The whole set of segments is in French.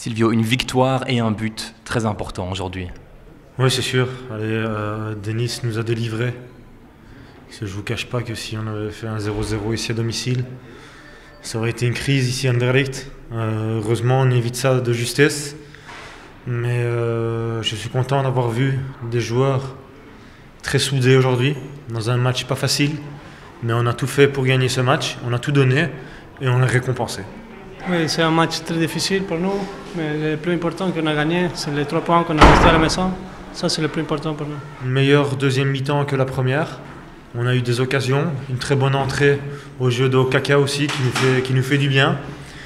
Silvio, une victoire et un but très important aujourd'hui. Oui, c'est sûr. Allez, Denis nous a délivrés. Je ne vous cache pas que si on avait fait un 0-0 ici à domicile, ça aurait été une crise ici à Anderlecht. Heureusement, on évite ça de justesse. Mais je suis content d'avoir vu des joueurs très soudés aujourd'hui, dans un match pas facile. Mais on a tout fait pour gagner ce match, on a tout donné et on l'a récompensé. Oui, c'est un match très difficile pour nous, mais le plus important qu'on a gagné, c'est les 3 points qu'on a restés à la maison. Ça, c'est le plus important pour nous. Meilleure deuxième mi-temps que la première. On a eu des occasions, une très bonne entrée au jeu d'Okaka aussi qui nous fait du bien.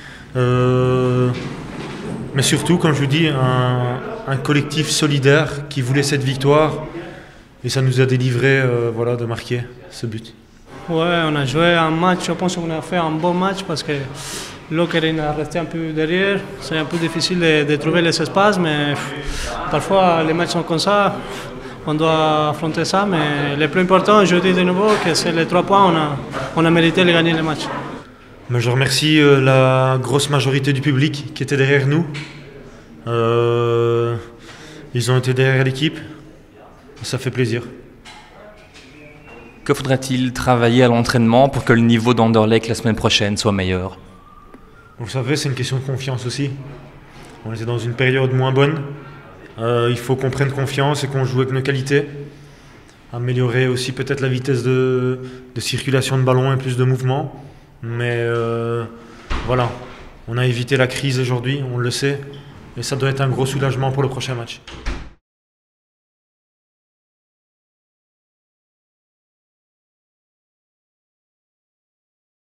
Mais surtout, comme je vous dis, un collectif solidaire qui voulait cette victoire et ça nous a délivré de marquer ce but. Ouais, on a joué un match, je pense qu'on a fait un bon match parce que Lokeren a resté un peu derrière. C'est un peu difficile de trouver les espaces, mais parfois les matchs sont comme ça. On doit affronter ça, mais le plus important, je dis de nouveau, que c'est les 3 points, on a mérité de gagner le match. Mais je remercie la grosse majorité du public qui était derrière nous. Ils ont été derrière l'équipe, ça fait plaisir. Que faudra-t-il travailler à l'entraînement pour que le niveau d'Anderlecht la semaine prochaine soit meilleur? Vous savez, c'est une question de confiance aussi. On était dans une période moins bonne. Il faut qu'on prenne confiance et qu'on joue avec nos qualités. Améliorer aussi peut-être la vitesse de circulation de ballon et plus de mouvement. Mais voilà, on a évité la crise aujourd'hui, on le sait. Et ça doit être un gros soulagement pour le prochain match.